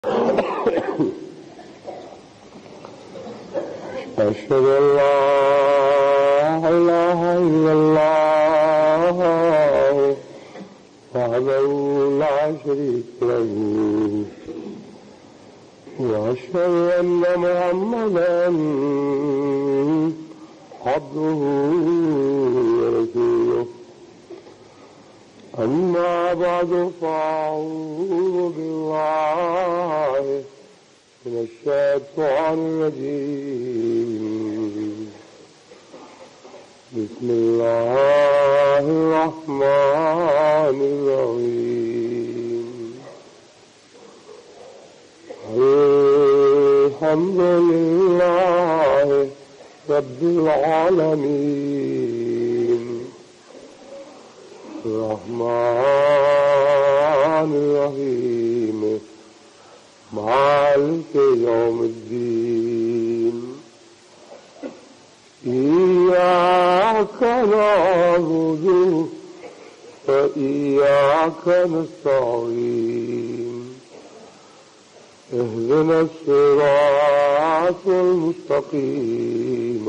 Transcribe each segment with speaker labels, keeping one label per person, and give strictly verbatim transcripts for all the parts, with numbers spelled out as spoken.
Speaker 1: أشهد أن لا إله إلا الله وحده لا شريك له وأشهد أن محمدا عبده ورسوله أما بعد فأعوذ بالله من الشيطان الرجيم بسم الله الرحمن الرحيم الحمد لله رب العالمين الرحمن الرحيم مالك يوم الدين إياك نعبد وإياك نستعين اهدنا الصراط المستقيم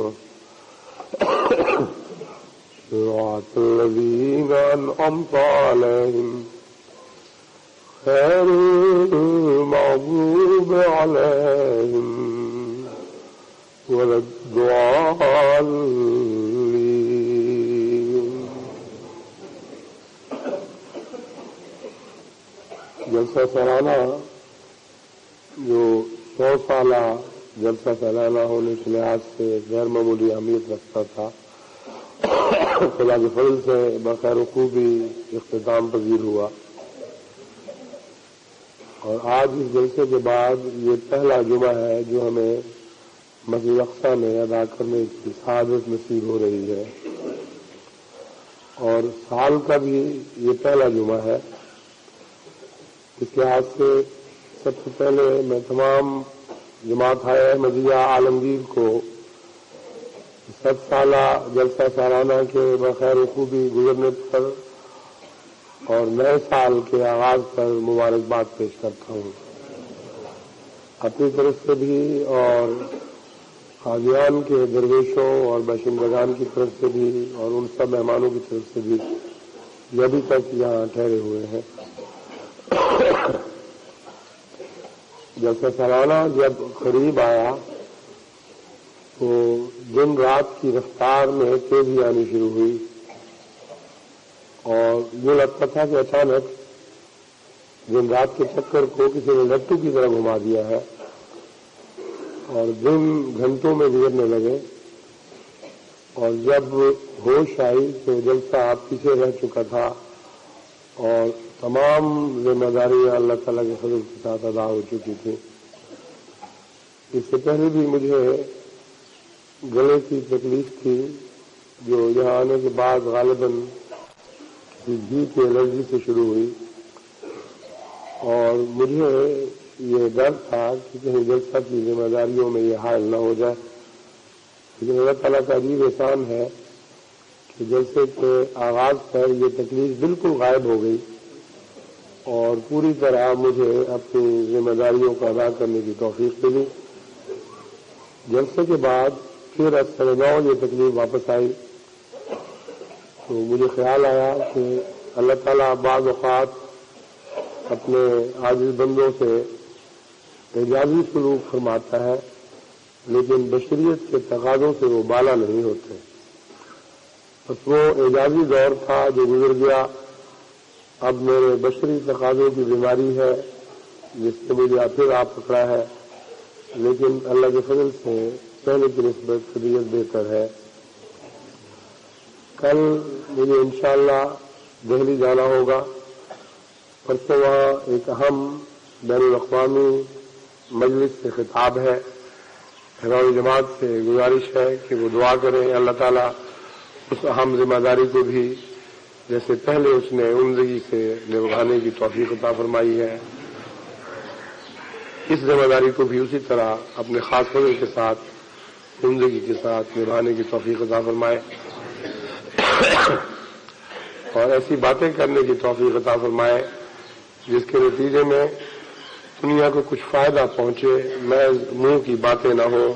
Speaker 1: صراط الذين أنعمت عليهم غير المغضوب عليهم ولا الضالين. جلسہ سالانہ جو سو سالہ جلسہ سالانہ ہونے کے لحاظ سے غیر معمولی اہمیت رکھتا تھا، خدا کے فضل سے بخیر و خوبی اختتام پذیر ہوا، اور آج اس جلسے کے بعد یہ پہلا جمعہ ہے جو ہمیں مسجد اقصیٰ میں ادا کرنے کی سعادت نصیب ہو رہی ہے، اور سال کا بھی یہ پہلا جمعہ ہے۔ اس لحاظ سے سب سے پہلے میں تمام جماعت احمدیہ عالمگیر کو ست سالہ جلسہ سالانہ کے بخیر و خوبی گزرنے پر اور نئے سال کے آغاز پر مبارکباد پیش کرتا ہوں، اپنی طرف سے بھی اور قادیان کے درویشوں اور باشندگان کی طرف سے بھی اور ان سب مہمانوں کی طرف سے بھی جو ابھی تک یہاں ٹھہرے ہوئے ہیں۔ جلسہ سالانہ جب قریب آیا تو دن رات کی رفتار میں تیزی آنی شروع ہوئی، اور یہ لگتا تھا کہ اچانک دن رات کے چکر کو کسی نے لٹو کی طرح گھما دیا ہے، اور دن گھنٹوں میں گزرنے لگے، اور جب ہوش آئی تو جلسہ پیچھے رہ چکا تھا اور تمام ذمہ داریاں اللہ تعالیٰ کے فضل کے ساتھ ادا ہو چکی تھی۔ اس سے پہلے بھی مجھے گلے کی تکلیف تھی جو یہاں آنے کے بعد غالباً گھی کی الرجی سے شروع ہوئی، اور مجھے یہ ڈر تھا کہ کہیں جلسہ کی ذمہ داریوں میں یہ حال نہ ہو جائے، لیکن اللہ تعالیٰ کا عجیب احسان ہے کہ جلسے کے آغاز پر یہ تکلیف بالکل غائب ہو گئی، اور پوری طرح مجھے اپنی ذمہ داریوں کو ادا کرنے کی توفیق ملی۔ جلسے کے بعد پھر اکثر نو یہ تکلیف واپس آئی تو مجھے خیال آیا کہ اللہ تعالیٰ بعض اوقات اپنے عاجز بندوں سے اعجازی سلوک فرماتا ہے، لیکن بشریت کے تقاضوں سے وہ بالا نہیں ہوتے۔ بس وہ اعجازی دور تھا جو گزر گیا، اب میرے بشری تقاضوں کی بیماری ہے جس سے مجھے پھر آ پکڑا ہے، لیکن اللہ کے فضل سے پہلے کی نسبت طبیعت بہتر ہے۔ کل مجھے انشاءاللہ دہلی جانا ہوگا، پرسوں وہاں ایک اہم بین الاقوامی مجلس سے خطاب ہے۔ حضرات جماعت سے گزارش ہے کہ وہ دعا کریں اللہ تعالیٰ اس اہم ذمہ داری کو بھی جیسے پہلے اس نے عمدگی سے نبھانے کی توفیق عطا فرمائی ہے، اس ذمہ داری کو بھی اسی طرح اپنے خاص فضل کے ساتھ عمدگی کے ساتھ نبھانے کی توفیق عطا فرمائے، اور ایسی باتیں کرنے کی توفیق عطا فرمائے جس کے نتیجے میں دنیا کو کچھ فائدہ پہنچے، محض منہ کی باتیں نہ ہوں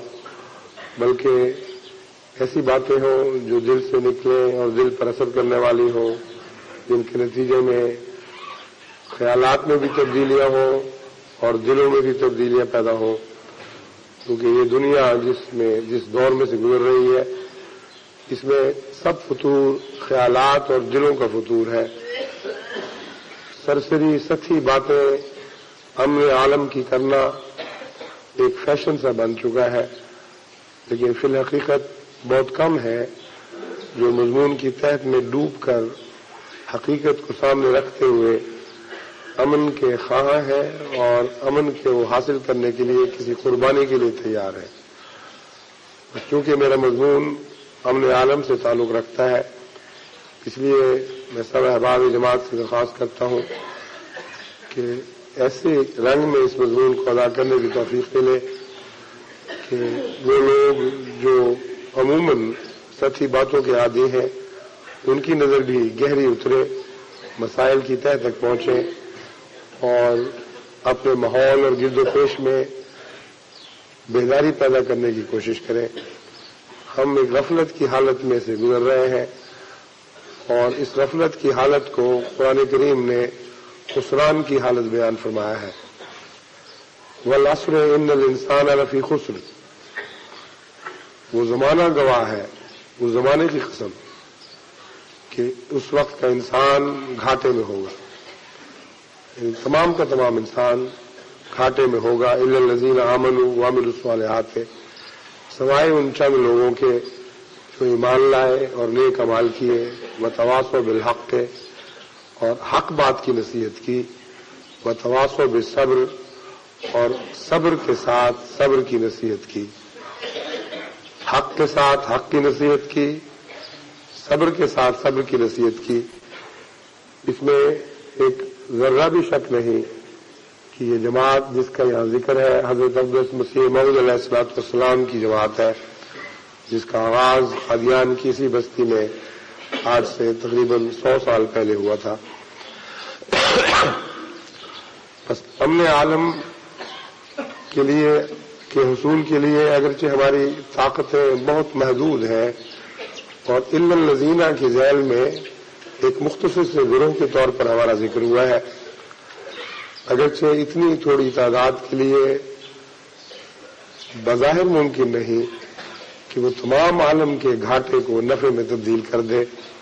Speaker 1: بلکہ ایسی باتیں ہوں جو دل سے نکلیں اور دل پر اثر کرنے والی ہوں، جن کے نتیجے میں خیالات میں بھی تبدیلیاں ہوں اور دلوں میں بھی تبدیلیاں پیدا ہوں، کیونکہ یہ دنیا جس میں جس دور میں سے گزر رہی ہے اس میں سب فطور خیالات اور دلوں کا فطور ہے۔ سرسری سطحی باتیں امن عالم کی کرنا ایک فیشن سا بن چکا ہے، لیکن فی الحقیقت بہت کم ہے جو مضمون کی تحت میں ڈوب کر حقیقت کو سامنے رکھتے ہوئے امن کے خواہاں ہیں اور امن کے وہ حاصل کرنے کے لیے کسی قربانی کے لیے تیار ہے۔ چونکہ میرا مضمون امن عالم سے تعلق رکھتا ہے، اس لیے میں سب احباب جماعت سے درخواست کرتا ہوں کہ ایسے رنگ میں اس مضمون کو ادا کرنے کی توفیق ملے کہ وہ لوگ جو عموماً سطحی باتوں کے عادی ہیں ان کی نظر بھی گہری اترے، مسائل کی تہہ تک پہنچے اور اپنے ماحول اور گرد و پیش میں بیداری پیدا کرنے کی کوشش کریں۔ ہم ایک غفلت کی حالت میں سے گزر رہے ہیں اور اس غفلت کی حالت کو قرآن کریم نے خسران کی حالت بیان فرمایا ہے۔ والعصر ان الانسان لفی خسر، وہ زمانہ گواہ ہے، وہ زمانے کی قسم کہ اس وقت کا انسان گھاٹے میں ہوگا، یعنی تمام کا تمام انسان گھاٹے میں ہوگا، الا الذین آمنوا وعملوا الصالحات، سوائے ان چند لوگوں کے جو ایمان لائے اور نیک اعمال کیے، وتواصوا بالحق، اور حق بات کی نصیحت کی، وتواصوا بالصبر، اور صبر کے ساتھ صبر کی نصیحت کی، حق کے ساتھ حق کی نصیحت کی، صبر کے ساتھ صبر کی نصیحت کی۔ اس میں ایک ذرہ بھی شک نہیں کہ یہ جماعت جس کا یہاں ذکر ہے حضرت عبدالعزیز مسیح موعود علیہ الصلوۃ والسلام کی جماعت ہے، جس کا آغاز قادیان کی اسی بستی میں آج سے تقریباً سو سال پہلے ہوا تھا۔ بس امن عالم کے لیے کے حصول کے لیے اگرچہ ہماری طاقتیں بہت محدود ہیں اور الا الذین کی ذیل میں ایک مختصر سے گروہ کے طور پر ہمارا ذکر ہوا ہے، اگرچہ اتنی تھوڑی تعداد کے لیے بظاہر ممکن نہیں کہ وہ تمام عالم کے گھاٹے کو نفع میں تبدیل کر دے،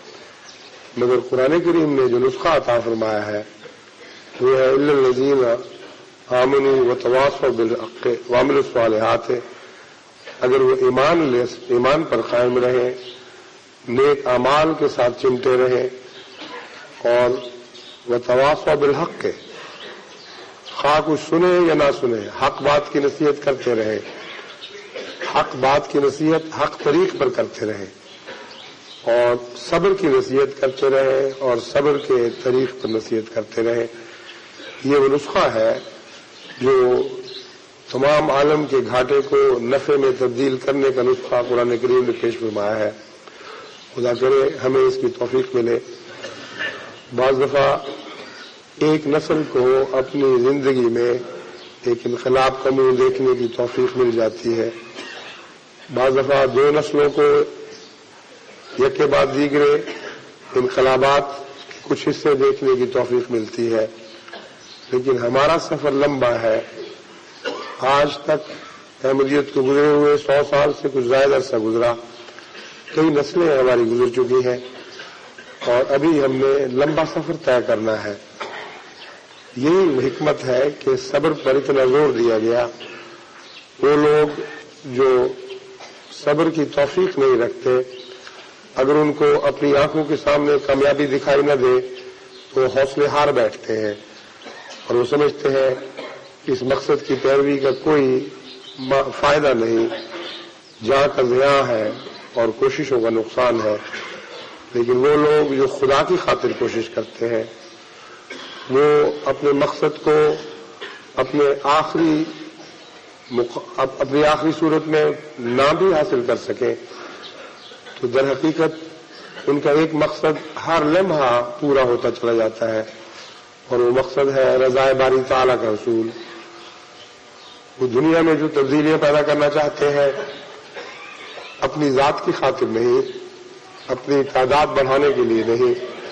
Speaker 1: مگر قرآن کریم نے جو نسخہ عطا فرمایا ہے وہ ہے الا الذین آمنوا وتواصوا بالحق وعملوا الصالحات۔ اگر وہ ایمان لے ایمان پر قائم رہے، نیک اعمال کے ساتھ چمٹے رہے اور وتواصوا بالحق، خواہ کچھ سنے یا نہ سنے حق بات کی نصیحت کرتے رہے، حق بات کی نصیحت حق طریق پر کرتے رہے اور صبر کی نصیحت کرتے رہے اور صبر کے طریق پر نصیحت کرتے رہے، یہ وہ نسخہ ہے جو تمام عالم کے گھاٹے کو نفع میں تبدیل کرنے کا نسخہ قرآن کریم نے پیش فرمایا ہے۔ خدا کرے ہمیں اس کی توفیق ملے۔ بعض دفعہ ایک نسل کو اپنی زندگی میں ایک انقلاب کا منہ دیکھنے کی توفیق مل جاتی ہے، بعض دفعہ دو نسلوں کو یک کے بعد دیگرے انقلابات کے کچھ حصے دیکھنے کی توفیق ملتی ہے، لیکن ہمارا سفر لمبا ہے۔ آج تک احمدیت کو گزرے ہوئے سو سال سے کچھ زائد عرصہ گزرا، کئی نسلیں ہماری گزر چکی ہیں اور ابھی ہم نے لمبا سفر طے کرنا ہے۔ یہی حکمت ہے کہ صبر پر اتنا زور دیا گیا۔ وہ لوگ جو صبر کی توفیق نہیں رکھتے، اگر ان کو اپنی آنکھوں کے سامنے کامیابی دکھائی نہ دے تو وہ حوصلے ہار بیٹھتے ہیں اور وہ سمجھتے ہیں کہ اس مقصد کی پیروی کا کوئی فائدہ نہیں، جہاں کا ضیاع ہے اور کوششوں کا نقصان ہے۔ لیکن وہ لوگ جو خدا کی خاطر کوشش کرتے ہیں، وہ اپنے مقصد کو اپنے آخری اپنی آخری صورت میں نہ بھی حاصل کر سکیں تو در حقیقت ان کا ایک مقصد ہر لمحہ پورا ہوتا چلا جاتا ہے، اور وہ مقصد ہے رضا باری تعالیٰ کا حصول، وہ دنیا میں جو تبدیلیاں پیدا کرنا چاہتے ہیں اپنی ذات کی خاطر نہیں، اپنی تعداد بڑھانے کے لیے نہیں،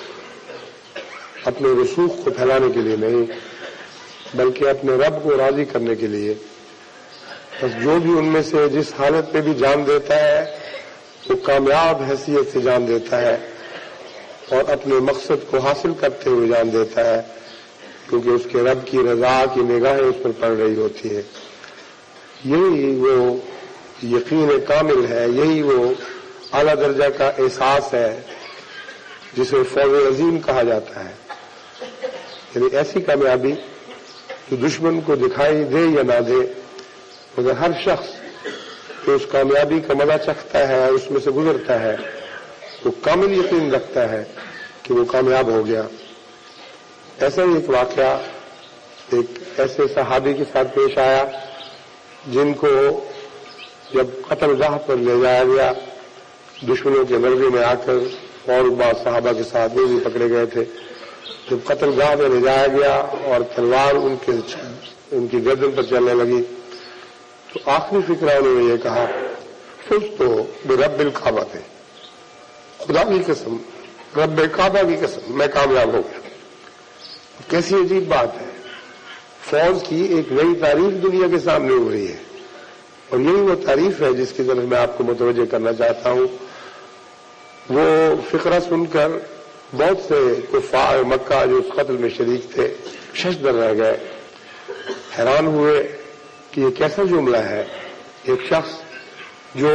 Speaker 1: اپنے رسوخ کو پھیلانے کے لیے نہیں، بلکہ اپنے رب کو راضی کرنے کے لیے، بس جو بھی ان میں سے جس حالت میں بھی جان دیتا ہے وہ کامیاب حیثیت سے جان دیتا ہے اور اپنے مقصد کو حاصل کرتے ہوئے جان دیتا ہے، کیونکہ اس کے رب کی رضا کی نگاہیں اس پر پڑ رہی ہوتی ہیں۔ یہی وہ یقین کامل ہے، یہی وہ اعلیٰ درجہ کا احساس ہے جسے فوز عظیم کہا جاتا ہے، یعنی ایسی کامیابی جو دشمن کو دکھائی دے یا نہ دے، مگر ہر شخص جو اس کامیابی کا مزہ چکھتا ہے، اس میں سے گزرتا ہے، وہ کامل یقین رکھتا ہے کہ وہ کامیاب ہو گیا۔ ایسا ہی ایک واقعہ ایک ایسے صحابی کے ساتھ پیش آیا جن کو جب قتل گاہ پر لے جایا گیا، دشمنوں کے غلبے میں آ کر اور بعض صحابہ کے ساتھ وہ بھی پکڑے گئے تھے، جب قتل گاہ میں لے جایا گیا اور تلوار ان کے ان کی گردن پر چلنے لگی تو آخری فکرہ انہوں نے یہ کہا، فز تو برب الکعبہ تھے، خدا کی قسم، رب کعبہ کی قسم، میں کامیاب ہو گیا۔ کیسی عجیب بات ہے، فوج کی ایک نئی تعریف دنیا کے سامنے ہو رہی ہے، اور یہی وہ تعریف ہے جس کی طرف میں آپ کو متوجہ کرنا چاہتا ہوں۔ وہ فقرہ سن کر بہت سے کفار مکہ جو اس قتل میں شریک تھے ششدر رہ گئے، حیران ہوئے کہ یہ کیسا جملہ ہے، ایک شخص جو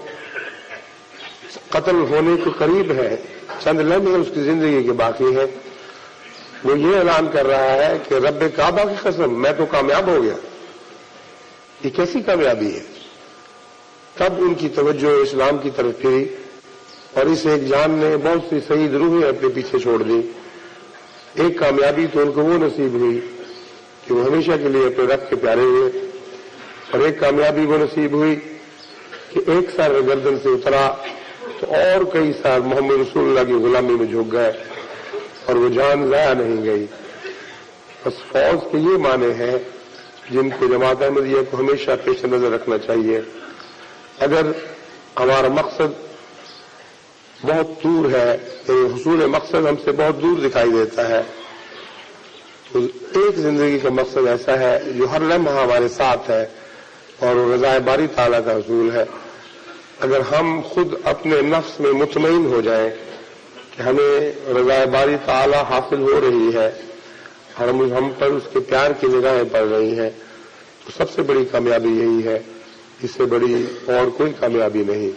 Speaker 1: قتل ہونے کے قریب ہے، چند لمحے اس کی زندگی کے باقی ہیں، وہ یہ اعلان کر رہا ہے کہ رب کعبہ کی قسم میں تو کامیاب ہو گیا۔ یہ کیسی کامیابی ہے؟ تب ان کی توجہ اسلام کی طرف پھری اور اس ایک جان نے بہت سی شہید روحیں اپنے پیچھے چھوڑ دی۔ ایک کامیابی تو ان کو وہ نصیب ہوئی کہ وہ ہمیشہ کے لیے اپنے رب کے پیارے ہوئے، اور ایک کامیابی وہ نصیب ہوئی کہ ایک سر گردن سے اترا تو اور کئی سال محمد رسول اللہ کی غلامی میں جھک گئے اور وہ جان ضائع نہیں گئی۔ بس فوج کے یہ معنی ہیں جن کو جماعت احمدیہ کو ہمیشہ پیش نظر رکھنا چاہیے۔ اگر ہمارا مقصد بہت دور ہے، حصول مقصد ہم سے بہت دور دکھائی دیتا ہے، تو ایک زندگی کا مقصد ایسا ہے جو ہر لمحہ ہمارے ساتھ ہے اور وہ رضا باری تعالیٰ کا حصول ہے۔ اگر ہم خود اپنے نفس میں مطمئن ہو جائیں کہ ہمیں رضا باری تعالیٰ حاصل ہو رہی ہے اور ہم پر اس کے پیار کی نگاہیں پڑ رہی ہیں، تو سب سے بڑی کامیابی یہی ہے، اس سے بڑی اور کوئی کامیابی نہیں۔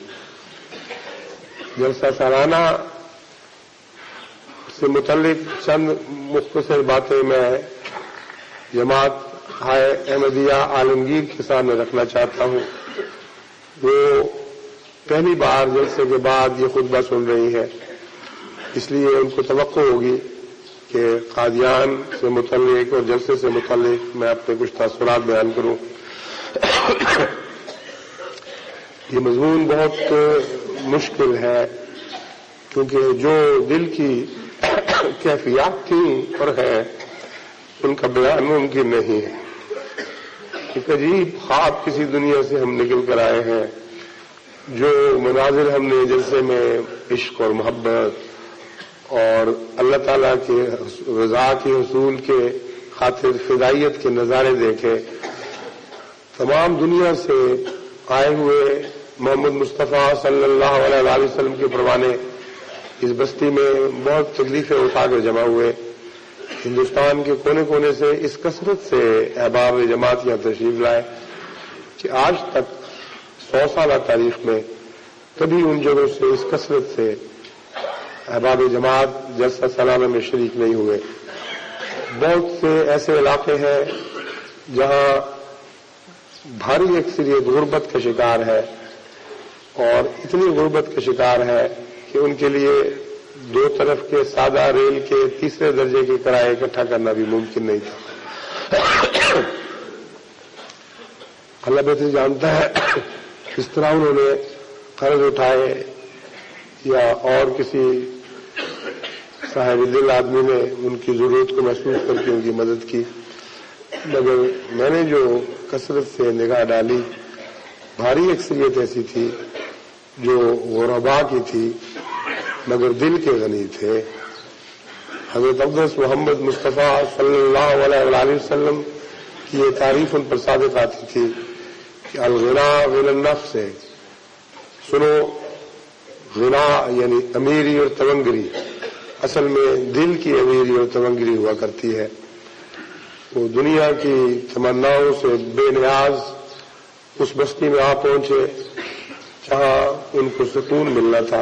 Speaker 1: جلسہ سالانہ سے متعلق چند مختصر باتیں میں جماعت احمدیہ عالمگیر کے سامنے رکھنا چاہتا ہوں۔ وہ پہلی بار جلسے کے بعد یہ خطبہ سن رہی ہے، اس لیے ان کو توقع ہوگی کہ قادیان سے متعلق اور جلسے سے متعلق میں اپنے کچھ تاثرات بیان کروں۔ یہ مضمون بہت مشکل ہے کیونکہ جو دل کی کیفیات تھیں اور ہیں ان کا بیان ممکن نہیں ہے۔ ایک عجیب خواب کسی دنیا سے ہم نکل کر آئے ہیں، جو مناظر ہم نے جلسے میں عشق اور محبت اور اللہ تعالیٰ کے رضا کے حصول کے خاطر فدائیت کے نظارے دیکھے، تمام دنیا سے آئے ہوئے محمد مصطفیٰ صلی اللہ علیہ وسلم کے پروانے اس بستی میں بہت تکلیفیں اٹھا کر جمع ہوئے۔ ہندوستان کے کونے کونے سے اس کثرت سے احباب جماعت یہاں تشریف لائے کہ آج تک سو سالہ تاریخ میں کبھی ان جگہوں سے اس کثرت سے احباب جماعت جلسہ سالانہ میں شریک نہیں ہوئے۔ بہت سے ایسے علاقے ہیں جہاں بھاری اکثریت غربت کا شکار ہے، اور اتنی غربت کا شکار ہے کہ ان کے لیے دو طرف کے سادہ ریل کے تیسرے درجے کے کرائے اکٹھا کرنا بھی ممکن نہیں تھا۔ اللہ بہتر جانتا ہے اس طرح انہوں نے قرض اٹھائے یا اور کسی صاحب دل آدمی نے ان کی ضرورت کو محسوس کر کے ان کی مدد کی، مگر میں نے جو کثرت سے نگاہ ڈالی، بھاری اکثریت ایسی تھی جو غربا کی تھی مگر دل کے غنی تھے۔ حضرت اقدس محمد مصطفیٰ صلی اللہ علیہ وآلہ وسلم کی یہ تعریف ان پر صادق آتی تھی کہ الغنا غنى النفس ہے۔ سنو، غنا یعنی امیری اور تونگری، اصل میں دل کی امیری اور تونگری ہوا کرتی ہے۔ وہ دنیا کی تمناؤں سے بے نیاز اس بستی میں آ پہنچے جہاں ان کو سکون ملنا تھا،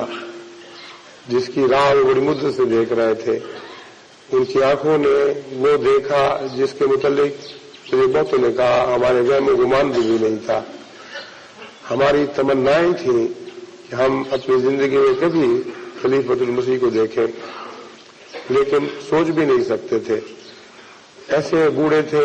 Speaker 1: جس کی راہ وہ بڑی مدت سے دیکھ رہے تھے۔ ان کی آنکھوں نے وہ دیکھا جس کے متعلق مجھے بہتوں نے کہا ہمارے وہم و گمان بھی نہیں تھا۔ ہماری تمنائیں تھیں کہ ہم اپنی زندگی میں کبھی خلیفۃ المسیح کو دیکھیں، لیکن سوچ بھی نہیں سکتے تھے۔ ایسے بوڑھے تھے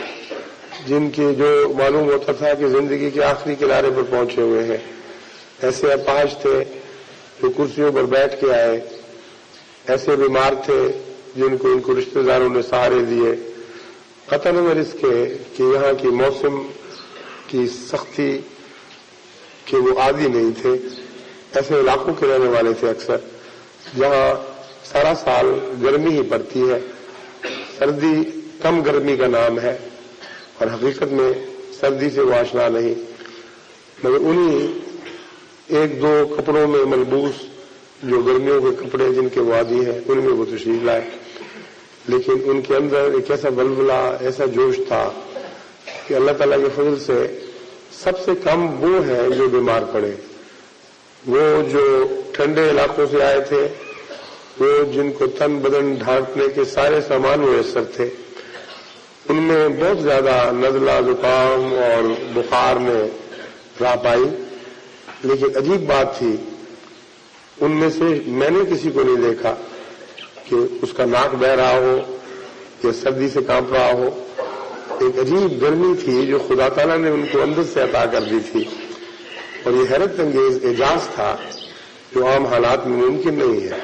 Speaker 1: جن کی جو معلوم ہوتا تھا کہ زندگی کے آخری کنارے پر پہنچے ہوئے ہیں، ایسے اپاہج تھے جو کرسیوں پر بیٹھ کے آئے، ایسے بیمار تھے جن کو ان کو رشتہ داروں نے سہارے دیے، قطع نظر اس کے کہ یہاں کی موسم کی سختی کہ وہ عادی نہیں تھے۔ ایسے علاقوں کے رہنے والے تھے اکثر جہاں سارا سال گرمی ہی پڑتی ہے، سردی کم گرمی کا نام ہے اور حقیقت میں سردی سے وہ آشنا نہیں، مگر انہی ایک دو کپڑوں میں ملبوس جو گرمیوں کے کپڑے جن کے وہ عادی ہیں ان میں وہ تشریف لائے، لیکن ان کے اندر ایک ایسا بلبلہ، ایسا جوش تھا کہ اللہ تعالیٰ کے فضل سے سب سے کم وہ ہیں جو بیمار پڑے۔ وہ جو ٹھنڈے علاقوں سے آئے تھے، وہ جن کو تن بدن ڈھانپنے کے سارے سامان میسر تھے، ان میں بہت زیادہ نزلہ، زکام اور بخار نے راہ پائی، لیکن عجیب بات تھی ان میں سے میں نے کسی کو نہیں دیکھا کہ اس کا ناک بہ رہا ہو یا سردی سے کانپ رہا ہو۔ ایک عجیب گرمی تھی جو خدا تعالیٰ نے ان کو اندر سے عطا کر دی تھی، اور یہ حیرت انگیز اعجاز تھا جو عام حالات میں ممکن نہیں ہے۔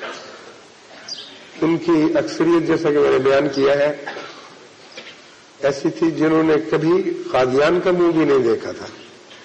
Speaker 1: ان کی اکثریت جیسا کہ میں نے بیان کیا ہے ایسی تھی جنہوں نے کبھی قادیان کا منہ بھی نہیں دیکھا تھا۔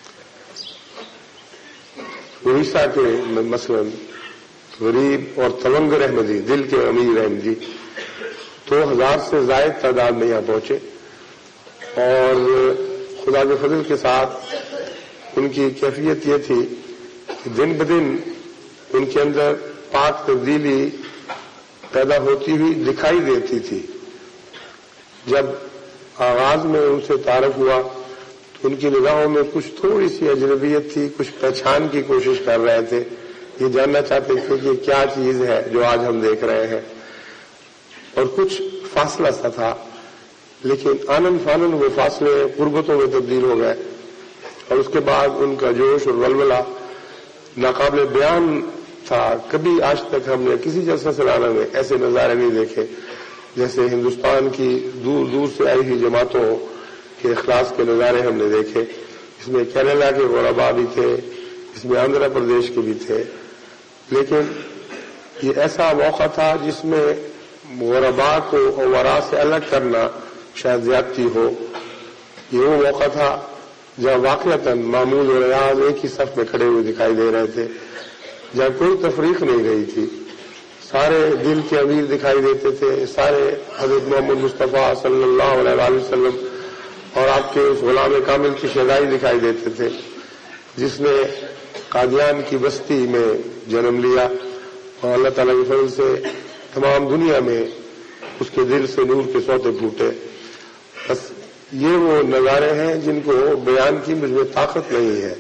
Speaker 1: اڑیسہ کے مثلا غریب اور تلنگر احمدی، دل کے امیر احمدی دو ہزار سے زائد تعداد میں یہاں پہنچے، اور خدا کے فضل کے ساتھ ان کی کیفیت یہ تھی کہ دن بدن ان کے اندر پاک تبدیلی پیدا ہوتی ہوئی دکھائی دیتی تھی۔ جب آغاز میں ان سے تعارف ہوا تو ان کی نگاہوں میں کچھ تھوڑی سی اجنبیت تھی، کچھ پہچان کی کوشش کر رہے تھے، یہ جاننا چاہتے تھے کہ کیا چیز ہے جو آج ہم دیکھ رہے ہیں، اور کچھ فاصلہ سا تھا، لیکن آنن فانن وہ فاصلے قربتوں میں تبدیل ہو گئے، اور اس کے بعد ان کا جوش اور ولولہ ناقابل بیان تھا۔ کبھی آج تک ہم نے کسی جلسہ سالانہ میں ایسے نظارے نہیں دیکھے جیسے ہندوستان کی دور دور سے آئی ہوئی جماعتوں کے اخلاص کے نظارے ہم نے دیکھے۔ اس میں کیرلا کے غربا بھی تھے، اس میں آندھرا پردیش کے بھی تھے، لیکن یہ ایسا موقع تھا جس میں غربا کو ورا سے الگ کرنا شاید زیادتی ہو۔ یہ وہ موقع تھا جہاں واقعتاً معمول و ریاض ایک ہی صف میں کھڑے ہوئے دکھائی دے رہے تھے، جہاں کوئی تفریق نہیں رہی تھی، سارے دل کے امیر دکھائی دیتے تھے، سارے حضرت محمد مصطفیٰ صلی اللہ علیہ وآلہ وسلم اور آپ کے اس غلام کامل کی شہدائی دکھائی دیتے تھے جس نے قادیان کی بستی میں جنم لیا، اور اللہ تعالیٰ کے فضل سے تمام دنیا میں اس کے دل سے نور کے سوتے پھوٹے۔ بس یہ وہ نظارے ہیں جن کو بیان کی مجھ میں طاقت نہیں ہے۔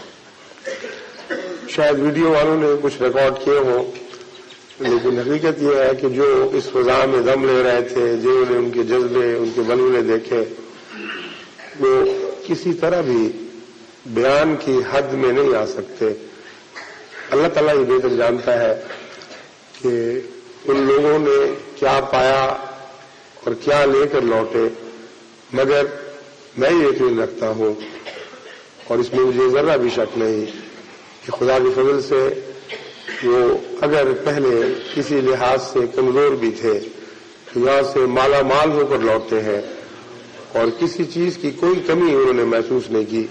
Speaker 1: شاید ویڈیو والوں نے کچھ ریکارڈ کیے ہوں، لیکن حقیقت یہ ہے کہ جو اس فضا میں دم لے رہے تھے، جنہوں نے ان کے جذبے، ان کے ولولے دیکھے، وہ کسی طرح بھی بیان کی حد میں نہیں آ سکتے۔ اللہ تعالیٰ یہ بہتر جانتا ہے کہ ان لوگوں نے کیا پایا اور کیا لے کر لوٹے، مگر میں یہ یقین رکھتا ہوں اور اس میں مجھے ذرا بھی شک نہیں کہ خدا کے فضل سے وہ اگر پہلے کسی لحاظ سے کمزور بھی تھے، یہاں سے مالا مال ہو کر لوٹے ہیں، اور کسی چیز کی کوئی کمی انہوں نے محسوس نہیں کی.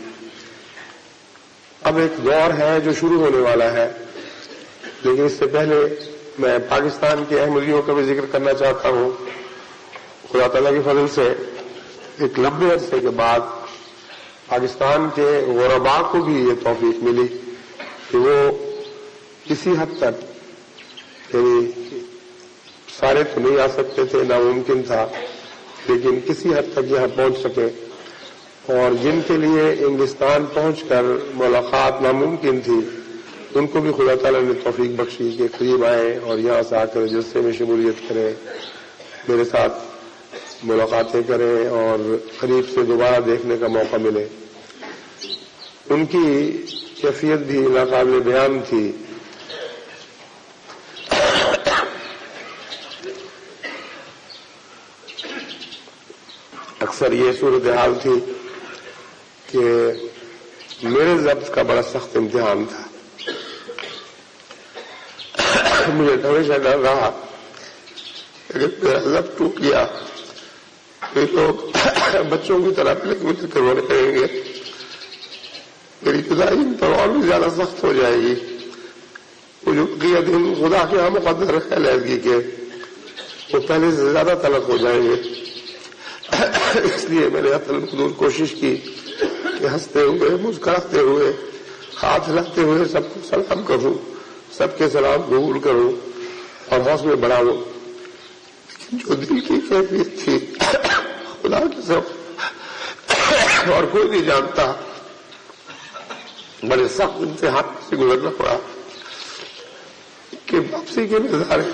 Speaker 1: اب ایک دور ہے جو شروع ہونے والا ہے، لیکن اس سے پہلے میں پاکستان کے احمدیوں کا بھی ذکر کرنا چاہتا ہوں. خدا تعالیٰ کے فضل سے ایک لمبے عرصے کے بعد پاکستان کے غرباء کو بھی یہ توفیق ملی کہ وہ کسی حد تک، یعنی سارے تو نہیں آ سکتے تھے، ناممکن تھا، لیکن کسی حد تک یہاں پہنچ سکے. اور جن کے لیے انگلستان پہنچ کر ملاقات ناممکن تھی، ان کو بھی خدا تعالیٰ نے توفیق بخشی کہ قریب آئیں اور یہاں سے آ کر جلسے میں شمولیت کریں، میرے ساتھ ملاقاتیں کریں اور قریب سے دوبارہ دیکھنے کا موقع ملے. ان کی کیفیت بھی ناقابل بیان تھی. اکثر یہ صورتحال تھی کہ میرے ضبط کا بڑا سخت امتحان تھا. مجھے ہمیشہ ڈر رہا اگر میرا ضبط ٹوٹ گیا تو لوگ بچوں کی طرح پلک مل کر رونے لگیں گے، میری جدائی ان پر اور بھی زیادہ سخت ہو جائے گی. وہ جو بقیہ دن خدا کے یہاں مقدر ہے علیحدگی کے، وہ پہلے سے زیادہ تلخ ہو جائیں گے. اس لیے میں نے حتی الحدود کوشش کی کہ ہنستے ہوئے، مسکراتے ہوئے، ہاتھ ہلاتے ہوئے سب کو سلام کروں، سب کے سلام قبول کروں اور حوصلے بڑھاؤں. جو دل کی کیفیت تھی خدا کی سب اور کوئی نہیں جانتا، بڑے سخت امتحان سے گزرنا پڑا کہ واپسی کے نظارے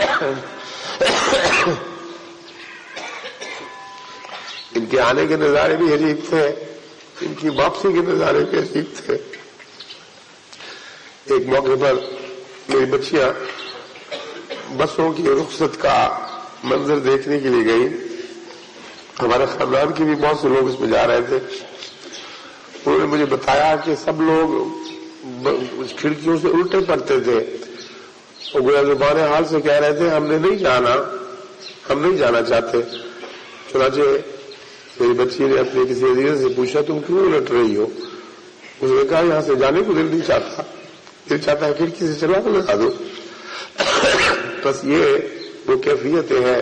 Speaker 1: ان کے آنے کے نظارے بھی عجیب تھے، ان کی واپسی کے نظارے بھی عجیب تھے. ایک موقع پر میری بچیاں بسوں کی رخصت کا منظر دیکھنے کے لیے گئی. ہمارے خاندان کے بھی بہت سے لوگ اس میں جا رہے تھے. انہوں نے مجھے بتایا کہ سب لوگ کھڑکیوں سے الٹے پڑتے تھے اور گویا زبان حال سے کہہ رہے تھے ہم نے نہیں جانا، ہم نہیں جانا چاہتے. چنانچہ میری بچی نے اپنے کسی عزیز سے پوچھا تم کیوں الٹ رہی ہو؟ اس نے کہا یہاں سے جانے کو دل نہیں چاہتا، دل چاہتا ہے کھڑکی سے چلا کر لگا دو. بس یہ وہ کیفیتیں ہیں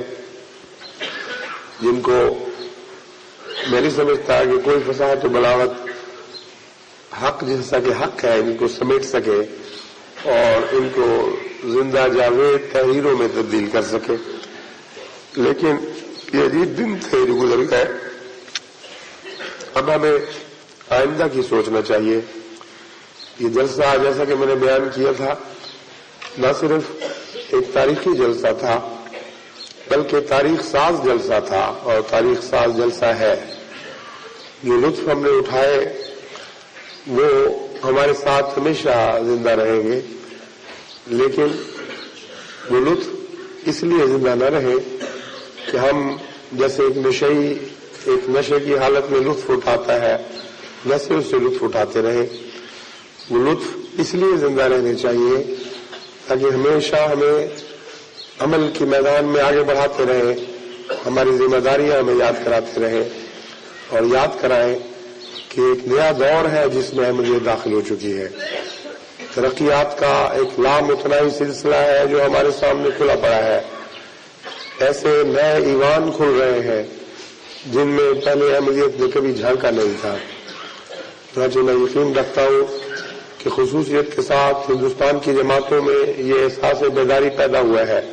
Speaker 1: جن کو میں نہیں سمجھتا کہ کوئی فصاحت و بلاغت حق جیسا کہ حق ہے ان کو سمیٹ سکے اور ان کو زندہ جاوید تحریروں میں تبدیل کر سکے. لیکن یہ عجیب دن تھے جو گزر گئے. اب ہمیں آئندہ کی سوچنا چاہیے. یہ جلسہ جیسا کہ میں نے بیان کیا تھا نہ صرف ایک تاریخی جلسہ تھا بلکہ تاریخ ساز جلسہ تھا اور تاریخ ساز جلسہ ہے. جو لطف ہم نے اٹھائے وہ ہمارے ساتھ ہمیشہ زندہ رہیں گے، لیکن وہ لطف اس لیے زندہ نہ رہے کہ ہم جیسے ایک نشئی ایک نشے کی حالت میں لطف اٹھاتا ہے ویسے اس سے لطف اٹھاتے رہے. وہ لطف اس لیے زندہ رہنے چاہیے تاکہ ہمیشہ ہمیں عمل کے میدان میں آگے بڑھاتے رہیں، ہماری ذمہ داریاں ہمیں یاد کراتے رہیں اور یاد کرائیں کہ ایک نیا دور ہے جس میں احمدیت داخل ہو چکی ہے. ترقیات کا ایک لامتناہی سلسلہ ہے جو ہمارے سامنے کھلا پڑا ہے. ایسے نئے ایوان کھل رہے ہیں جن میں پہلے احمدیت نے کبھی جھانکا نہیں تھا. چنانچہ میں یقین رکھتا ہوں کہ خصوصیت کے ساتھ ہندوستان کی جماعتوں میں یہ احساس بیداری پیدا ہوا ہے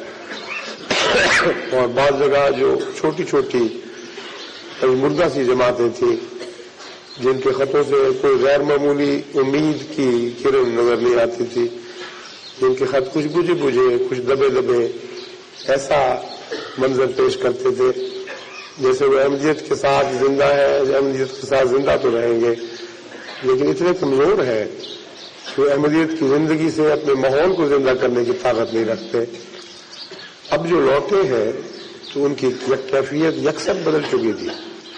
Speaker 1: اور بعض جگہ جو چھوٹی چھوٹی مردہ سی جماعتیں تھیں جن کے خطوں سے کوئی غیر معمولی امید کی کرن نظر نہیں آتی تھی، جن کے خط کچھ بجھے بجھے کچھ دبے دبے ایسا منظر پیش کرتے تھے جیسے وہ احمدیت کے ساتھ زندہ ہے، احمدیت کے ساتھ زندہ تو رہیں گے لیکن اتنے کمزور ہیں کہ احمدیت کی زندگی سے اپنے ماحول کو زندہ کرنے کی طاقت نہیں رکھتے. اب جو لوٹے ہیں تو ان کی کیفیت یکسر بدل چکی تھی.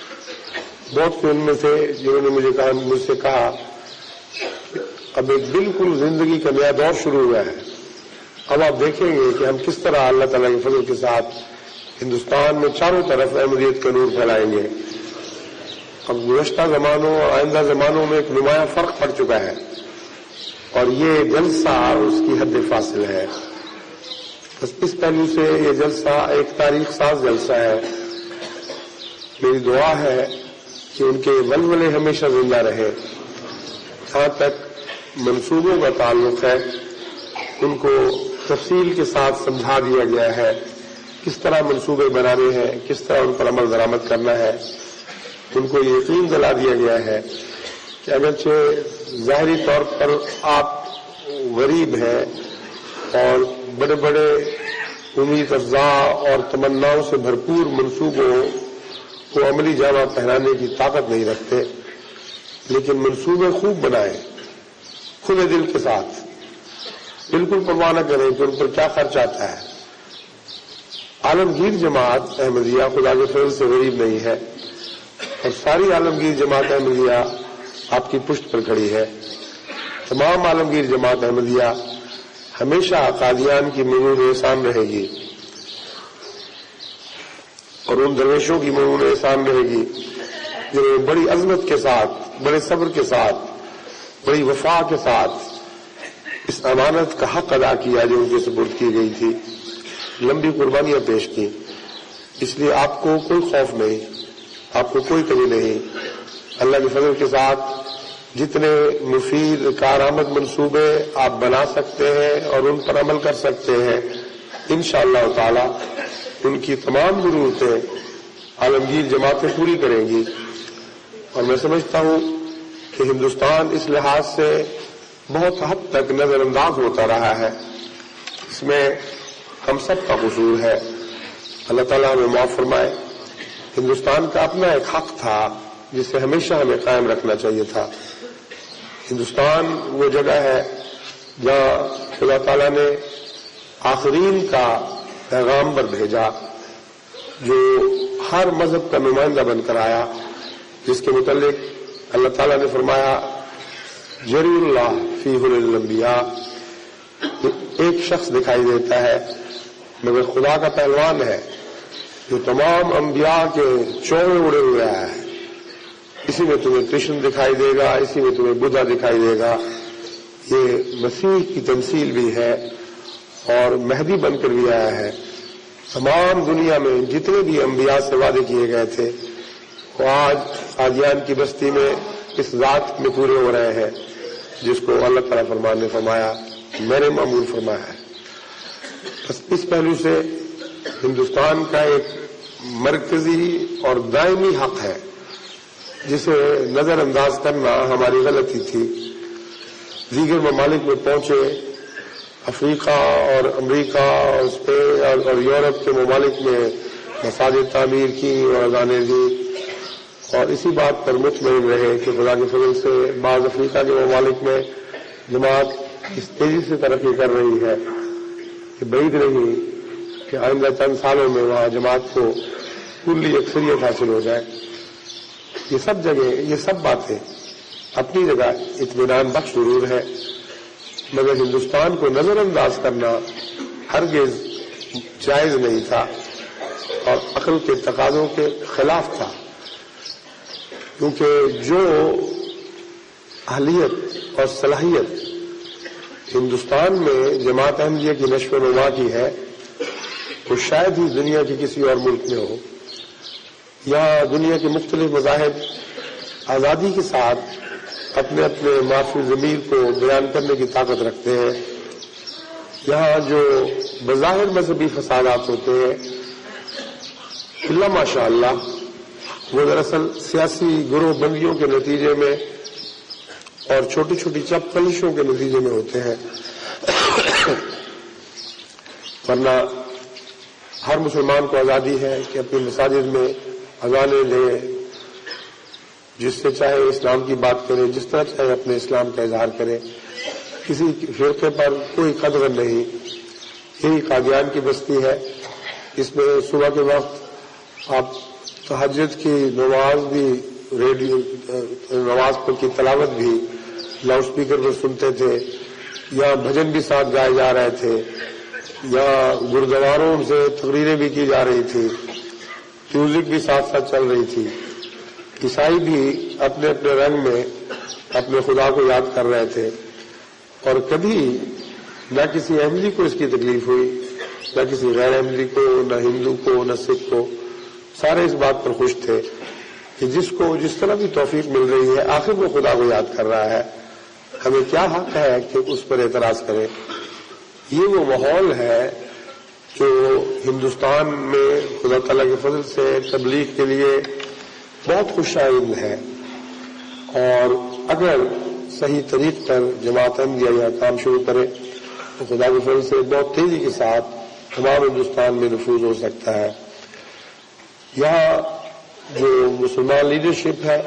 Speaker 1: بہت سے ان میں سے جنہوں نے مجھے کہا مجھ سے کہا اب ایک بالکل زندگی کا نیا دور شروع ہوا ہے. اب آپ دیکھیں گے کہ ہم کس طرح اللہ تعالیٰ کے فضل کے ساتھ ہندوستان میں چاروں طرف احمدیت کا نور پھیلائیں گے اب گزشتہ زمانوں اور آئندہ زمانوں میں ایک نمایاں فرق پڑ چکا ہے، اور یہ جلسہ اس کی حد فاصل ہے. بس اس پہلو سے یہ جلسہ ایک تاریخ ساز جلسہ ہے. میری دعا ہے کہ ان کے ولولے ہمیشہ زندہ رہے. جہاں تک منصوبوں کا تعلق ہے ان کو تفصیل کے ساتھ سمجھا دیا گیا ہے، کس طرح منصوبے بنانے ہیں، کس طرح ان پر عمل درآمد کرنا ہے. ان کو یقین دلا دیا گیا ہے کہ اگرچہ ظاہری طور پر آپ غریب ہیں اور بڑے بڑے امید افزا اور تمناؤں سے بھرپور منصوبوں کو عملی جامہ پہنانے کی طاقت نہیں رکھتے، لیکن منصوبے خوب بنائیں کھلے دل کے ساتھ، بالکل پرواہ نہ کریں کہ ان پر کیا خرچ آتا ہے. عالمگیر جماعت احمدیہ خدا کے فضل سے غریب نہیں ہے، اور ساری عالمگیر جماعت احمدیہ آپ کی پشت پر کھڑی ہے. تمام عالمگیر جماعت احمدیہ ہمیشہ قادیان کی ممنون احسان رہے گی، اور ان درویشوں کی ممنون احسان رہے گی جنہوں نے بڑی عظمت کے ساتھ، بڑے صبر کے ساتھ، بڑی وفا کے ساتھ اس امانت کا حق ادا کیا جو ان کے سپرد کی گئی تھی، لمبی قربانیاں پیش کی. اس لیے آپ کو کوئی خوف نہیں، آپ کو کوئی کمی نہیں. اللہ کے فضل کے ساتھ جتنے مفید کارآمد منصوبے آپ بنا سکتے ہیں اور ان پر عمل کر سکتے ہیں، انشاءاللہ تعالی ان کی تمام ضرورتیں عالمگیر جماعتیں پوری کریں گی. اور میں سمجھتا ہوں کہ ہندوستان اس لحاظ سے بہت حد تک نظر انداز ہوتا رہا ہے. اس میں ہم سب کا قصور ہے، اللہ تعالیٰ ہمیں معاف فرمائے. ہندوستان کا اپنا ایک حق تھا جسے ہمیشہ ہمیں قائم رکھنا چاہیے تھا. ہندوستان وہ جگہ ہے جہاں خدا تعالیٰ نے آخرین کا پیغامبر بھیجا جو ہر مذہب کا نمائندہ بن کر آیا، جس کے متعلق اللہ تعالیٰ نے فرمایا جری اللہ فی الانبیاء. ایک شخص دکھائی دیتا ہے مگر خدا کا پہلوان ہے جو تمام انبیاء کے چوڑے اڑے ہوئے آیا ہے. اسی میں تمہیں کرشن دکھائی دے گا، اسی میں تمہیں بدھا دکھائی دے گا. یہ مسیح کی تمثیل بھی ہے اور مہدی بن کر بھی آیا ہے. تمام دنیا میں جتنے بھی انبیاء سے وعدے کیے گئے تھے وہ آج قادیان کی بستی میں اس ذات میں پورے ہو رہے ہیں جس کو اللہ تعالیٰ فرمان نے فرمایا میں نے معمول فرمایا ہے. بس اس پہلو سے ہندوستان کا ایک مرکزی اور دائمی حق ہے جسے نظر انداز کرنا ہماری غلطی تھی. دیگر ممالک میں پہنچے، افریقہ اور امریکہ اور اسپین اور یورپ کے ممالک میں مساجد تعمیر کی اور اذانیں دی، اور اسی بات پر مطمئن رہے کہ خدا کے فضل سے بعض افریقہ کے ممالک میں جماعت اس تیزی سے ترقی کر رہی ہے کہ بعید نہیں کہ آئندہ چند سالوں میں وہاں جماعت کو کلی اکثریت حاصل ہو جائے. یہ سب جگہ، یہ سب باتیں اپنی جگہ اطمینان بخش ضرور ہے، مگر ہندوستان کو نظر انداز کرنا ہرگز جائز نہیں تھا اور عقل کے تقاضوں کے خلاف تھا. کیونکہ جو اہلیت اور صلاحیت ہندوستان میں جماعت احمدیہ کی نشو و نما کی ہے وہ شاید ہی دنیا کے کسی اور ملک میں ہو. یہاں دنیا کے مختلف مذاہب آزادی کے ساتھ اپنے اپنے معافی ضمیر کو بیان کرنے کی طاقت رکھتے ہیں. یہاں جو بظاہر مذہبی فسادات ہوتے ہیں اللہ ماشاء اللہ وہ دراصل سیاسی گروہ بندیوں کے نتیجے میں اور چھوٹی چھوٹی چپ خلیشوں کے نتیجے میں ہوتے ہیں. ورنہ ہر مسلمان کو آزادی ہے کہ اپنی مساجد میں اذانیں دے، جس سے چاہے اسلام کی بات کرے، جس طرح چاہے اپنے اسلام کا اظہار کرے. کسی فرقے پر کوئی قدر نہیں. یہی قادیان کی بستی ہے. اس میں صبح کے وقت آپ تہجد کی نماز بھی، ریڈیو نماز پر کی تلاوت بھی لاؤڈ اسپیکر پر سنتے تھے، یا بھجن بھی ساتھ گائے جا رہے تھے، یا گردواروں سے تقریریں بھی کی جا رہی تھی، میوزک بھی ساتھ ساتھ چل رہی تھی. عیسائی بھی اپنے اپنے رنگ میں اپنے خدا کو یاد کر رہے تھے، اور کبھی نہ کسی احمدی کو اس کی تکلیف ہوئی، نہ کسی غیر احمدی کو، نہ ہندو کو، نہ سکھ کو. سارے اس بات پر خوش تھے کہ جس کو جس طرح بھی توفیق مل رہی ہے آخر وہ خدا کو یاد کر رہا ہے، ہمیں کیا حق ہے کہ اس پر اعتراض کریں. یہ وہ ماحول ہے جو ہندوستان میں خدا تعالیٰ کے فضل سے تبلیغ کے لیے بہت خوش آئند ہے، اور اگر صحیح طریق پر جماعت احمدیہ یہ کام شروع کرے تو خدا کے فضل سے بہت تیزی کے ساتھ تمام ہندوستان میں نفوذ ہو سکتا ہے. یہاں جو مسلمان لیڈرشپ ہے